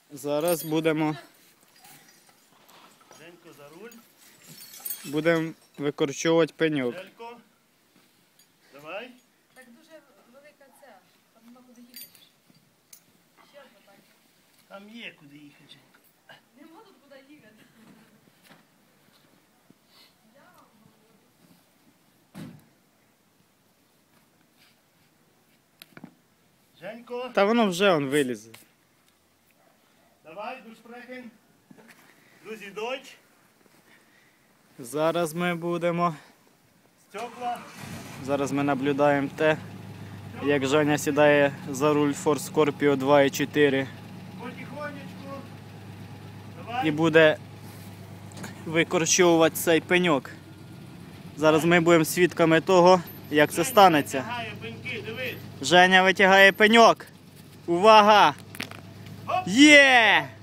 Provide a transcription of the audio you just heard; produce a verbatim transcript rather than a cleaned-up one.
Зараз будемо Женько за руль. Будемо викорчовувати пеньок. Женько. Давай. Так дуже велика ця, там нема куди їхати. Ще одна так. Там є куди їхати, Женько. Нема тут куди їхати. Женько. Та воно вже он вилізе. Давай, du sprechen. Друзі, Deutsch. Зараз ми будемо. Стекла. Зараз ми наблюдаємо те, як Женя сідає за руль Ford Scorpio два і чотири Потихонечку. Давай. і буде викорчовувати цей пеньок. Зараз ми будемо свідками того, як це станеться. Витягає пеньки, дивись. Женя витягає пеньок. Увага! Хоп. Є!